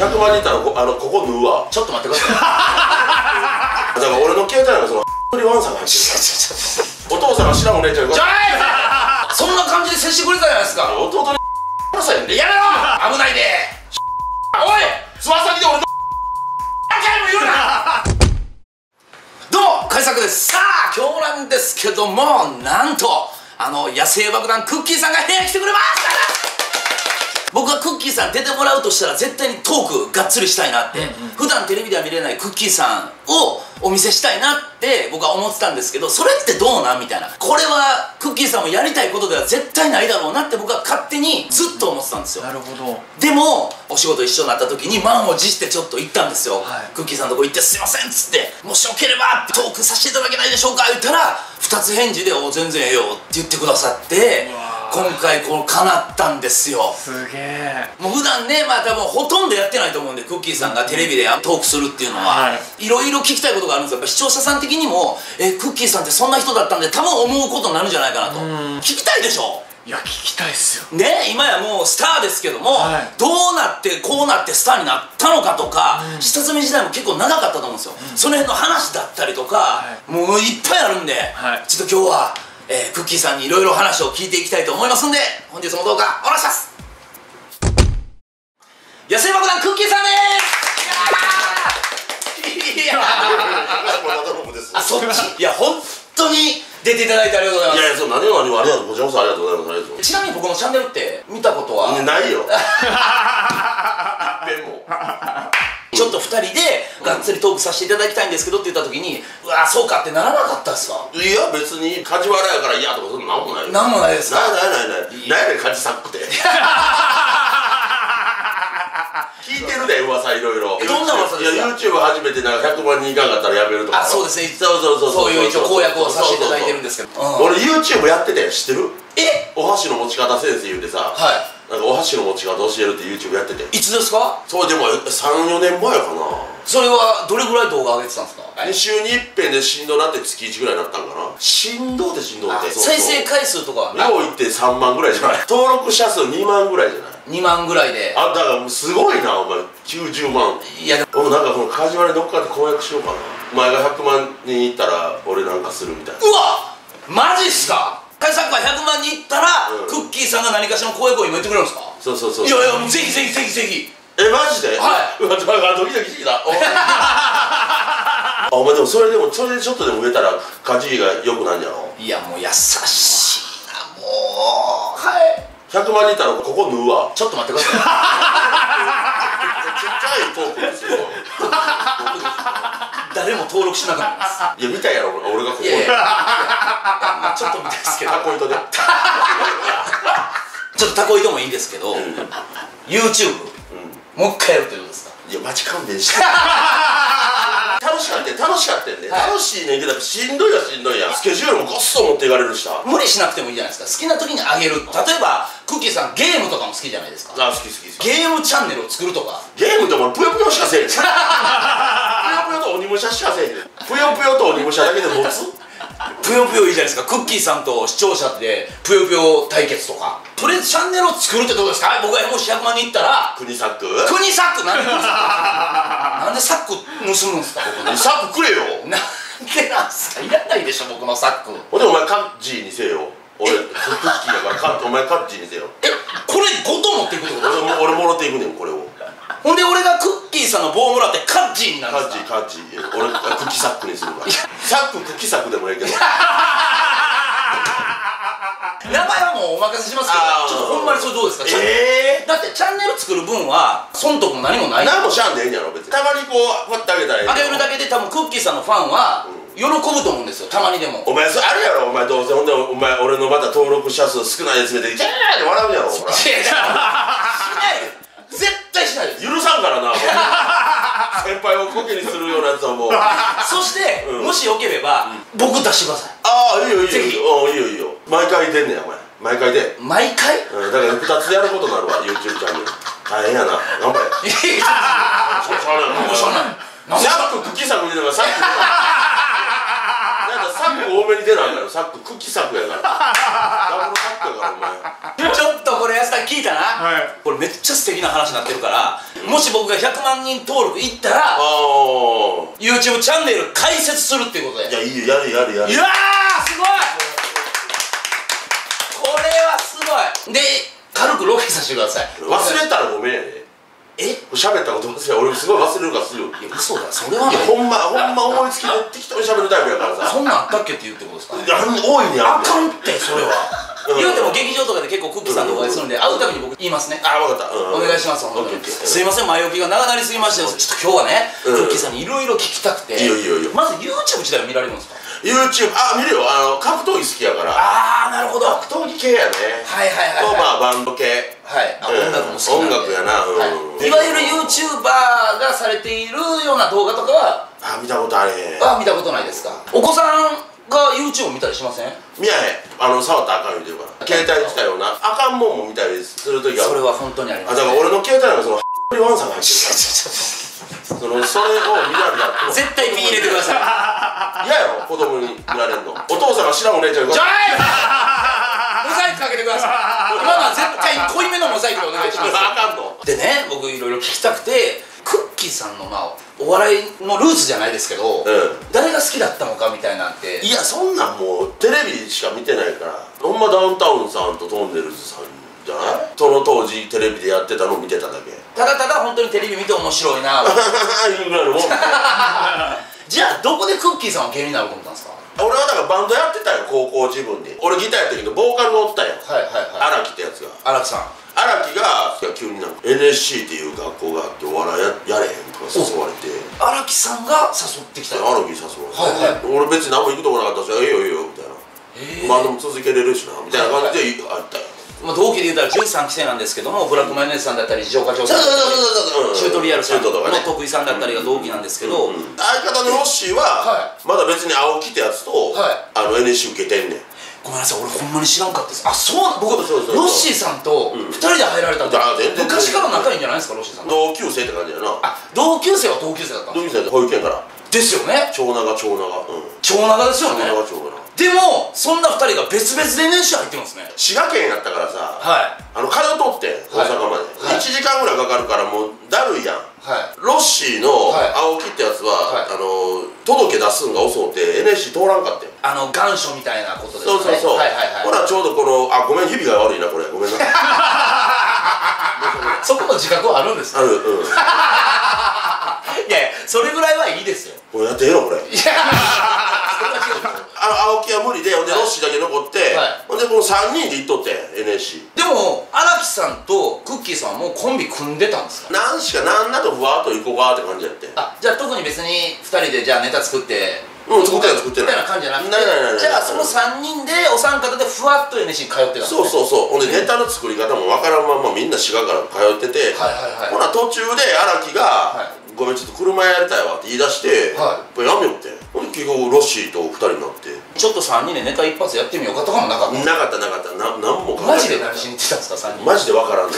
100万人いたらここ縫うわ。 ちょっと待ってください。 だから俺の携帯なんかそのワンさんが入ってるからお父さんが知らんお姉ちゃんがそんな感じで接してくれたじゃないですか。 弟になさいんでやめろ危ないでおいつま先で俺の何回も言うなどうも海作です。さあ今日なんですけども、なんと野生爆弾クッキーさんが部屋に来てくれました。僕はクッキーさん出てもらうとしたら絶対にトークがっつりしたいなって、普段テレビでは見れないクッキーさんをお見せしたいなって僕は思ってたんですけど、それってどうなんみたいな、これはクッキーさんもやりたいことでは絶対ないだろうなって僕は勝手にずっと思ってたんですよ。 なるほど。 でもお仕事一緒になった時に満を持してちょっと行ったんですよ、 はい、 クッキーさんのとこ行って「すいません」っつって「もしよければってトークさせていただけないでしょうか」言ったら2つ返事で「お全然ええよ」って言ってくださって、今回この叶ったんですよ。 すげえ。 もう普段ね、まあ多分ほとんどやってないと思うんで、クッキーさんがテレビでトークするっていうのは、いろいろ聞きたいことがあるんですよ。やっぱ視聴者さん的にもクッキーさんってそんな人だったんで多分思うことになるんじゃないかなと。聞きたいでしょ。 いや、聞きたいっすよね、今やもうスターですけども、 はい、 どうなってこうなってスターになったのかとか、下積み時代も結構長かったと思うんですよ、その辺の話だったりとか、もういっぱいあるんで、ちょっと今日は、クッキーさんにいろいろ話を聞いていきたいと思いますんで、本日も動画お願いします。野生爆弾クッキーさんです。いやあ、そっち。いや本当に出ていただいてありがとうございます。 いやいや、そう、何もありがとう、こちらこそありがとうございます。ありがとう。 ちなみに僕のチャンネルって見たことはないよ。一遍も。 ちょっと2人でがっつりトークさせていただきたいんですけどって言った時に、うわそうかってならなかったですか？ いや別に梶原やから嫌とかそんななんもないよ。 なんもないですか？ ない何やねん梶サックって聞いてるで噂いろいろ。 どんな噂ですか？ いや YouTube 始めてなんか100万人いかんかったらやめるとか。 あ、そうですね。 そういう一応公約をさせていただいてるんですけど、 俺 YouTube やってて知ってる？ え？ お箸の持ち方先生言うてさ、なんかお箸の持ち方教えるって YouTube やってて。 いつですか？ そうでも3、4年前かな。 それはどれぐらい動画上げてたんですか ？2週に一遍で振動なって月1ぐらいになったんかな。振動って再生回数とかは量いって3万ぐらいじゃない？登録者数2万ぐらいじゃない？ 2万ぐらいで。 あ、だからすごいなお前。90万。いやでもなんかこの梶原にどっかで公約しようかな。お前が100万人いったら俺なんかするみたいな。 うわマジっすか？海作が100万人いったら、クッキーさんが何かしらの公約を今言ってくれるんですか？ そう。 いやいや、ぜひぜひぜひぜひ。 マジで？ はい。 うわ、ドキドキしてきた。お前でもそれでちょっとでも売れたら梶が良くなんじゃろ。 いやもう優しいな、もう。はい。 100万人いったらここ縫うわ。 ちょっと待ってください。 ちっちゃいトークですよ。 誰も登録しなかったです。 いや見たやろ俺がここで。 いやちょっと見たいですけど。 タコ糸で。 ちょっとタコ糸もいいんですけど、YouTube もう一回やるということですか？ いやマジ勘弁して。楽しかったんで、楽しいねんけどしんどいやん。スケジュールもゴッソ持っていかれるしさ。 無理しなくてもいいじゃないですか。好きな時にあげる。例えばクッキーさんゲームとかも好きじゃないですか。 あ、好き。 ゲームチャンネルを作るとか。 ゲームってお前ぷよぷよしかせえへん。ぷよぷよと鬼武者しかせえへん。ぷよぷよと鬼武者だけで持つ。 ぷよぷよいいじゃないですか。クッキーさんと視聴者でぷよぷよ対決とか。とりあえずチャンネルを作るってどうですか？僕がもし100万人いったら国サックなんでサック盗むんですか？僕ねサックくれよ。 なんでなんすか？いらないでしょ僕のサック。 ほんでお前カッジーにせよ。俺クッキーやからお前カッジーにせよ。 これごと持っていくってこと？ 俺もろていくねんこれを。 ほんで俺がクッキーさんの棒もらってカッジーになるんですか？ カッジー俺クッキーサックにするから。サッククッキーサックでもええけど。 名前はもうお任せしますけど、ちょっとほんまにそれどうですか？だってチャンネル作る分は損得も何もない。 何もしゃんでええんやろ別に。たまにこうパッてあげたらええ。 あげるだけで多分クッキーさんのファンは喜ぶと思うんですよ、たまにでも。 お前それあるやろ、お前どうせ。ほんでお前俺のまた登録者数少ないやつ見てキャーって笑うやろ。ほらしない絶対しないです。 許さんからな。先輩をコケにするようなやつはもう。 そしてもしよければ僕出してください。 ああ、いいよいいよ。毎回出んねんお前。毎回で。 毎回？ だから2つやることになるわ YouTube チャンネル。大変やな。頑張れ。しゃあない。サッククッキーさん見てたからサック。なんかサック多多めに出ないからサッククッキサックやからダブルサックやからお前ちょっとこれ安田聞いたな、 はい。 これめっちゃ素敵な話になってるから、もし僕が100万人登録いったらああ YouTube チャンネル開設するっていうことで。 いやいいよやるやるやるいやーすごい、これはすごい。で軽くロケさせてください。 忘れたらごめんやでえ喋ったこと忘れ俺すごい忘れるからするよいや嘘だ、それはない。 いやほんま思いつきで適当に喋るタイプやからさそんなんあったっけって言うってことですかね。 大いにあるあかんってそれは言うても劇場とかで結構クッキーさんとお会いするんで、会うたびに僕言いますね。 あ分かった、 お願いします。本当にすいません、前置きが長なりすぎましたよ。ちょっと今日はね、クッキーさんにいろいろ聞きたくて。 いいよいいよいいよ。 まず YouTube 自体は見られるんですか？ YouTube 見るよ格闘技好きやからああなるほど。は格闘技系やねいはいはいとはいバンド系はい。音楽も好きなんで。 音楽やなはいいわゆる YouTuber がされているような動画とかは見たことあれへん見たことないですか？お子さんが YouTube 見たりしません？ 見やへん触ったらあかん言うてるから携帯自体をなあかんもんも見たりするときはそれは本当にあります。 だから俺の携帯なんかそのワンさんが入ってるからそれを見られたら絶対ピー入れてください。 嫌やろ子供に見られんのお父さんが知らんお姉ちゃんにじゃあモザイクかけてください。今のは絶対濃いめのモザイクでお願いします。 あかんのでね、僕いろいろ聞きたくて、クッキーさんのお笑いのルーツじゃないですけど、誰が好きだったのかみたいなんて。 いやそんなんもうテレビしか見てないからほんまダウンタウンさんとトンネルズさんじゃないその当時テレビでやってたのを見てただけただただ本当にテレビ見て面白いないうぐらいのもんじゃあどこでクッキーさんは芸人になると思ったんですか？ 俺はだからバンドやってたよ高校自分で俺ギターやったけどボーカルがおったよはいはいはい。 荒木ってやつが荒木さん。 荒木が急になんか NSC っていう学校があってお笑いやれへんとか誘われて荒木さんが誘ってきたよ。 荒木に誘われて、俺別に何も行くとこなかったし「いいよいいよ」みたいな「バンドも続けれるしな」みたいな感じであったよ同期で言うたら13期生なんですけども、ブラックマヨネーズさんだったりジョーカチョウさんだったりチュートリアルさんの徳井さんだったりが同期なんですけど、 相方のロッシーはまだ別に青木ってやつとNSC 受けてんねん。 ごめんなさい、俺ほんまに知らんかったです。あ、そうな、僕ロッシーさんと2人で入られたんで昔から仲いいんじゃないですか、ロッシーさん。 同級生って感じやな。 同級生は同級生だったんです。 同級生保育園からですよね。 長長長長ですよね。でもそんな2人が別々で NSC 入ってるんですね。 滋賀県やったからさ通っとって大阪まで1時間ぐらいかかるからもうだるいやん。ロッシーの青木ってやつは届け出すんが遅うて NSC 通らんかって願書みたいなことですね。 そうほらちょうどこのごめん指が悪いなこれごめんなそこの自覚はあるんですか？ あるいやいやそれぐらいはいいですよ。 これやってええのこれ。いや青木は無理でほんでロッシーだけ残ってほんでこの3人で行っとって NSC でも荒木さんとクッキーさんはもうコンビ組んでたんですか？ なんなとふわっと行こうかって感じやって。 じゃあ特に別に2人でじゃあネタ作って作ってないみたいな感じじゃなくて、じゃあその3人でお三方でふわっと NSC に通ってたんですね。 そうほんでネタの作り方もわからんままみんな滋賀から通っててほな途中で荒木が「ごめんちょっと車やりたいわ」って言い出してやめよってほんで結局ロッシーと2人になってちょっと3人でネタ一発やってみようかとかもなかった？ なかった何もマジで何しに行ってたんですか3人？ マジでわからんね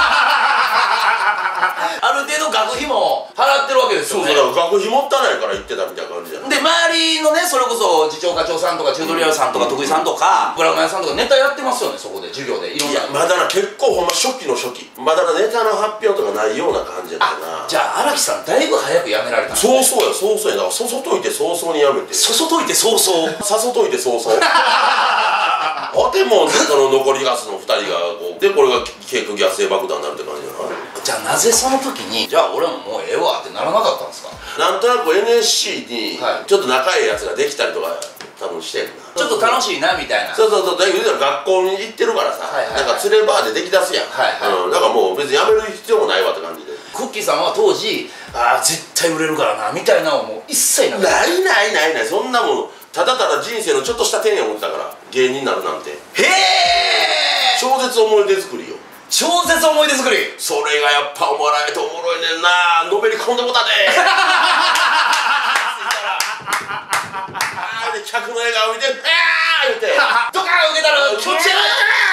ある程度学費も払ってるわけですよね。 そうだから学費もったいないから行ってたみたいな感じじゃん。で周りのねそれこそ次長課長さんとかチュートリアルさんとか徳井さんとかブラマヨさんとかネタやってますよね、そこで授業でいろんな。 いやまだな結構ほんま初期の初期まだなネタの発表とかないような感じやったな。 じゃあ荒木さんだいぶ早く辞められたんですね。 そうやだからそそといて早々に辞めてそそといて早々 さそといて早々でもその残りガスの2人がこうでこれが結局野生爆弾になるって感じじゃない。 じゃあなぜその時にじゃあ俺ももうええわってならなかったんですか？ なんとなく NSC にちょっと仲いいやつができたりとか多分してんな。 ちょっと楽しいなみたいな。 そうだけど学校に行ってるからさなんか連れバーでできだすやん。だからもう別に辞める必要もないわって感じで。 クッキーさんは当時絶対売れるからなみたいなのもう一切なかった。 ないそんなもんただただ人生のちょっとした手に思ってたから芸人になるなんて。へえ超絶思い出作りよ。 超絶思い出作り。 それがやっぱお笑いとおもろいねんな。のめり込んでもたでで客の笑顔見て「ああ!」言うてドカーン受けたら気持ち悪い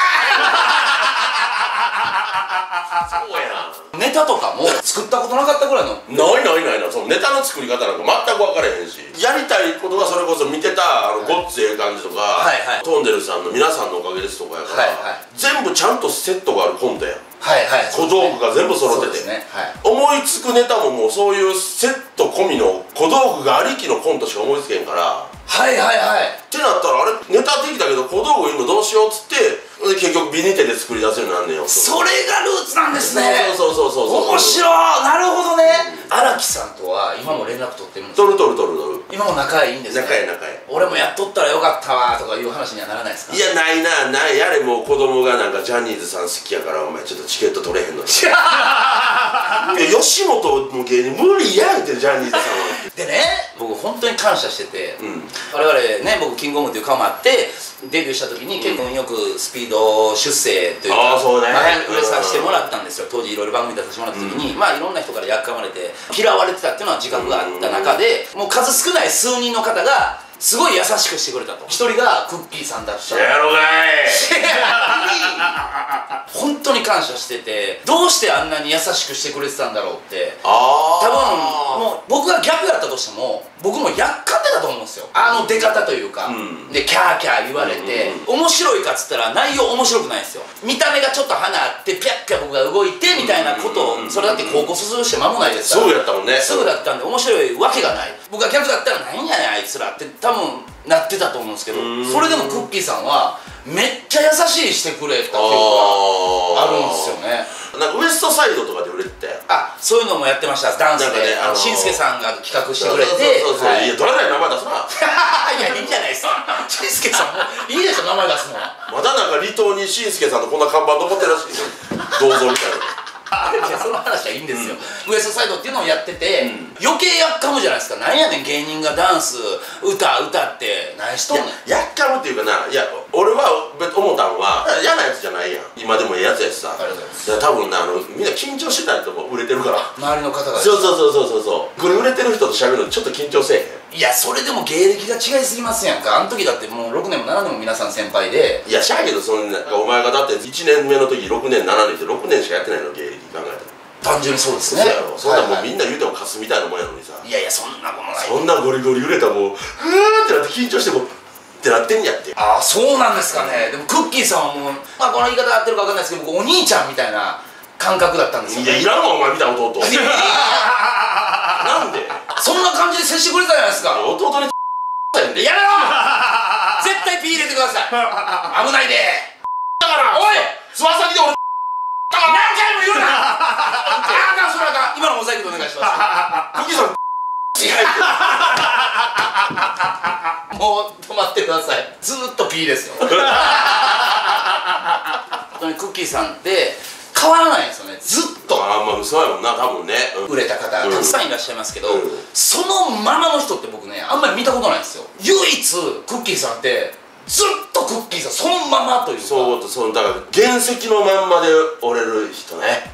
そうやな。ネタとかも作ったことなかったぐぐらいのないそのネタの作り方なんか全く分からへんし、やりたいことがそれこそ見てたごっつええ感じとか、トンネルさんの皆さんのおかげですとかやから、全部ちゃんとセットがあるコントやん。小道具が全部揃ってて、思いつくネタももうそういうセット込みの小道具がありきのコントしか思いつけへんから、ってなったら、あれネタできたけど小道具いるのどうしようっつって、結局ビニテで作り出せるようになんねんよ。 それがルーツなんですね。 そう面白い。なるほどね。荒木さんとは今も連絡取ってるんですか？ 取る。 今も仲いいんですね。 仲いい。 俺もやっとったらよかったわとかいう話にはならないですか？ いや、ないやれ、もう子供がなんかジャニーズさん好きやから、お前ちょっとチケット取れへんの吉本も芸人無理やんって、ジャニーズさんは。 でね、僕本当に感謝してて、我々ね、僕キングオブっていう顔もあってデビューした時に結構よくスピード出世というか売れさせてもらったんですよ。当時いろいろ番組出させてもらった時に、まあいろんな人からやっかまれて嫌われてたっていうのは自覚があった中で、もう数少ない数人の方がすごい優しくしてくれたと。一人がクッキーさんだった。 やろがい本当に感謝してて、どうしてあんなに優しくしてくれてたんだろうって。多分もう僕が逆やったとしても僕もやっかんでたと思うんですよ、あの出方というか、でキャーキャー言われて、面白いかっつったら内容面白くないんですよ。見た目がちょっと花あってピャッピャ僕が動いてみたいなことを、それだって高校卒業して間もないですから、 すぐやったもんね。 すぐだったんで面白いわけがない。僕が逆だったら何やねんあいつらって多分なってたと思うんですけど、それでもクッキーさんはめっちゃ優しいしてくれた記憶があるんですよね。 なんかウエストサイドとかで売れてたよ。 そういうのもやってました。ダンスでしんすけさんが企画してくれて、 いや、どれだよ名前出すな。 いや、いいんじゃないですか。しんすけさんもいいでしょ、名前出すのは。 まだなんか離島にしんすけさんのこんな看板残ってるらしいよ。銅像みたいな。 いや、その話はいいんですよ。ウエストサイドっていうのをやってて、余計やっかむじゃないですか。なんやねん芸人がダンス歌って何しとんねん。 やっかむっていうかな、いや俺は思ったんは嫌なやつじゃないやん。今でもええやつやしさ。多分な、みんな緊張してたりとも売れてるから、 周りの方が。 そうこれ売れてる人と喋るのちょっと緊張せえへん。 いや、それでも芸歴が違いすぎますやんか。あの時だってもう6年も7年も皆さん先輩で。 いや、しゃあけどそんなお前がだって1年目の時6年7年って6年しかやってないの、芸歴考えたら。 単純にそうですね。 そんなもうみんな言うても貸すみたいなもんやのにさ。 いやいや、そんなことない。 そんなゴリゴリ売れたもうふーってなって緊張してもってなってんやって。 ああ、そうなんですかね。でもクッキーさんはもう、まあこの言い方合ってるか分かんないですけど、僕お兄ちゃんみたいな感覚だったんですよ。 いや、いらんわお前みたいな弟。なんでそんな感じで接してくれたじゃないですか。 弟にやめろ絶対ピー入れてください。危ないで。 だからおい、 つま先で俺何回も言うな。それあかん。今のモザイクでお願いします。 クッキーさんもう止まってください。ずーっとピーですよ。本当にクッキーさんって変わらないんですよね、ずっと。 まあそうやもんな、多分ね。 売れた方たくさんいらっしゃいますけど、そのままの人って僕ね、あんまり見たことないんですよ。唯一クッキーさんってずっとクッキーさんそのままというか、 そうだから原石のまんまで折れる人ね。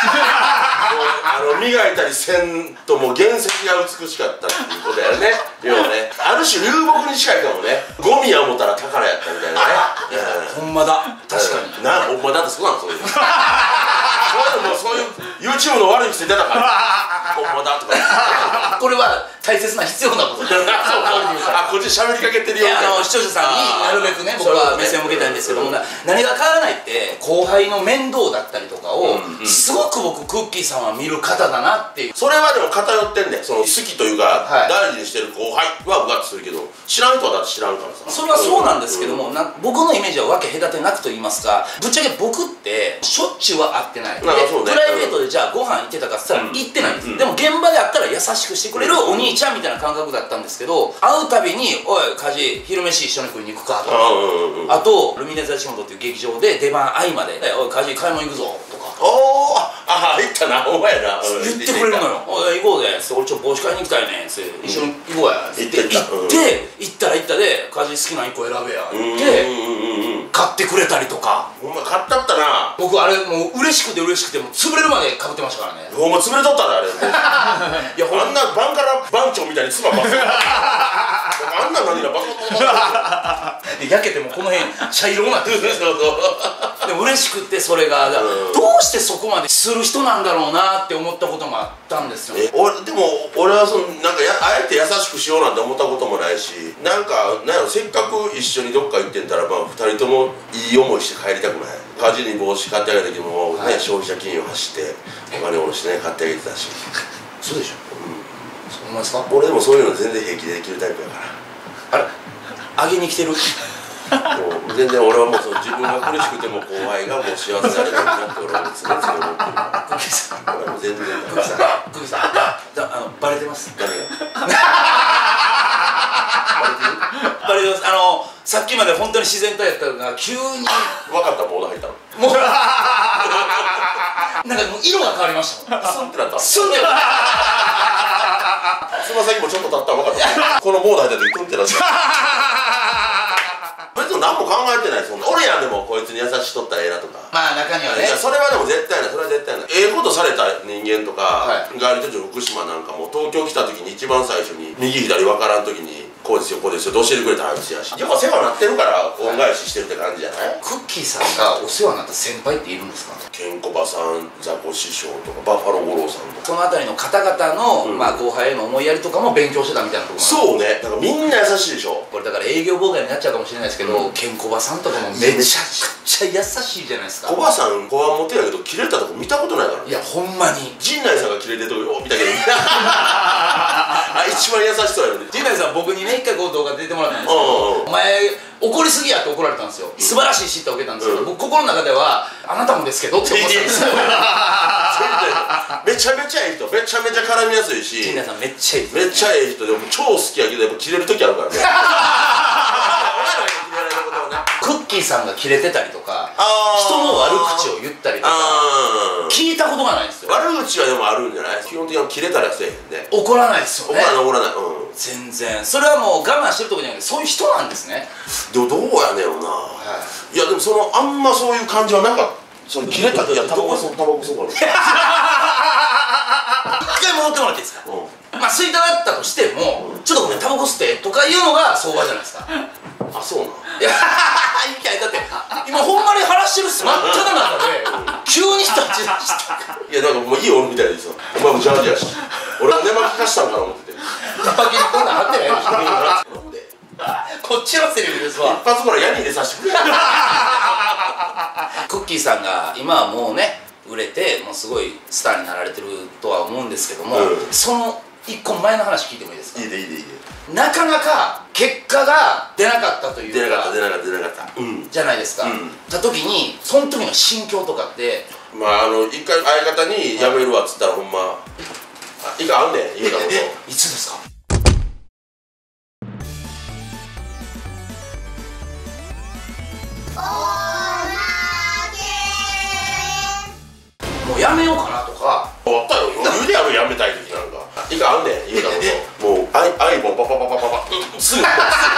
磨いたりせんともう原石が美しかったっていうことやね。要はね、ある種流木に近いかもね。ゴミや思ったら宝やったみたいなね。 ほんまだ、確かに。 ほんまだってそうなの、そういうの。そういう YouTube の悪い癖出たからほんまだとかこれは大切な必要なことです。 こっち喋りかけてるよ。 視聴者さんになるべくね、僕は目線を向けたいんですけども、何が変わらないって後輩の面倒だったりとかをすごく僕クッキーさんは見る方だなっていう。 それはでも偏ってんねん。その好きというか大事にしてる後輩はうがっとするけど、知らん人はだって知らんからさ。 それはそうなんですけども、僕のイメージは分け隔てなくと言いますか、ぶっちゃけ僕ってしょっちゅうは会ってない。プライベートでじゃあご飯行ってたかっつったら行ってないんです。でも現場で会ったら優しくしてくれるお兄ちゃんみたいな感覚だったんですけど、会うたびに「おい梶昼飯一緒に食いに行くか」とか、あとルミネ座仕事っていう劇場で出番合間で「おい梶買い物行くぞ」とか。 おー、行ったな、お前やな。 言ってくれるのよ。「おい行こうぜ」っつって「俺ちょっと帽子買いに行きたいねん」っつって「一緒に行こうや」っつって行ったら行ったで「梶好きな1個選べや」って買ってくれたりとか。 お前買ったったな。 僕あれもう嬉しくてもう潰れるまでかぶってましたからね。 お前潰れとったであれ。いや、あんなバンカラ番長みたいに妻ばっかりあんな何がバカバカバカ焼けてもこの辺茶色になってる。 でも嬉しくってそれが、どうしてそこまでする人なんだろうなって思ったこともあったんですよ。 でも俺はなんかあえて優しくしようなんて思ったこともないし、なんやろ、せっかく一緒にどっか行ってんたら、2人ともいい思いして帰りたくない。家事に帽子買ってあげた時もね、消費者金融走ってお金下ろしてね買ってあげてたし。 そうでしょ。そう思いますか。 俺でもそういうの全然平気でできるタイプやから。 あれあげに来てる。もう全然俺はもう自分が苦しくても後輩がもう幸せになれるなって俺は常々思ってる。 クッキーさん、 俺はもう全然クッキーさん、クッキーさん、バレてます。 何がバレてます。さっきまで本当に自然体やったのが急に分かった。モード入ったのもうなんかもう色が変わりましたもん。 スンってなった。 スンってつま先もちょっと立ったら分かった。このモード入った時クンってなった。別に何も考えてない。そんな俺やんでもこいつに優ししとったらええなとか、 まあ中にはね、 それはでも絶対ない。それは絶対ない。ええことされた人間とか、ガーリー都庁福島なんかも東京来た時に一番最初に右左分からん時にこうですよこうですよと教えてくれた話やし、やっぱ世話になってるから恩返ししてるって感じじゃない。 クッキーさんがお世話になった先輩っているんですか。 ケンコバさん、ザコ師匠とかバッファロー五郎さんとか、 そのあたりの方々の、まあ後輩への思いやりとかも勉強してたみたいなところ。 そうね。だからみんな優しいでしょ。 これだから営業妨害になっちゃうかもしれないですけど、ケンコバさんとかもめちゃくちゃ優しいじゃないですか。 コバさん、コバ持ってやけど切れたとこ見たことないからね。 いやほんまに陣内さんが切れてるとこよう見たけどあ、一番優しそうやのに。 陣内さん僕にね一回こう動画出てもらったんですけど、お前怒りすぎやって怒られたんですよ。素晴らしい叱咤を受けたんですけど、僕心の中ではあなたもですけどって思ってたんですよ。 めちゃめちゃいい人、めちゃめちゃ絡みやすいし、 陣内さんめっちゃいいです。 めっちゃいい人で、超好きやけどやっぱ切れる時あるからね。 クッキーさんがキレてたりとか、人の悪口を言ったりとか聞いたことがないんですよ。 悪口はでもあるんじゃない。基本的に切れたりはせえへんね。 怒らないですよね。 怒らない。 全然。それはもう我慢してるとかじゃなくてそういう人なんですね。 でもどうやねんよな。いやでもあんまそういう感じはなかった。切れた。いやタバコ吸うから一回戻ってもらっていいですか。まあ吸いたかったとしてもちょっとごめんタバコ吸ってとかいうのが相場じゃないですか。 あ、そうな。 いやだって今ほんまに話してるっす。真っ只中で急に立ち出した。 いやなんかもういいおるみたいですよ。お前もジャージやし俺も寝巻き貸したんかな思ってて。 寝巻きにこんなん貼ってないよ。こっちのセリフですわ。 一発からヤニでさしてくれ。 クッキーさんが今はもうね売れてもうすごいスターになられてるとは思うんですけども、その一個前の話聞いてもいいですか。 いいで。 なかなか結果が出なかったというか、 出なかったじゃないですか。た時にその時の心境とかって、 まあ一回相方に辞めるわっつったらほんま一回あんねん言うたこと。 いつですか。もうやめようかなとか。 終わったよ。余裕でやる。やめたい時なんか一回あんねん言うたこと。もうアイボンパパすぐまだ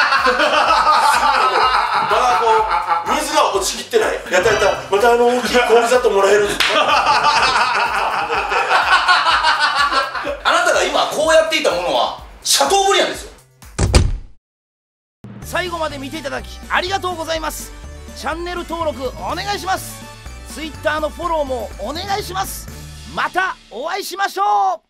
こう水が落ちきってない。やったまた大きい氷砂糖もらえる。 あなたが今こうやっていたものはシャトーブリアンですよ。 最後まで見ていただきありがとうございます。チャンネル登録お願いします。Twitter のフォローもお願いします。またお会いしましょう。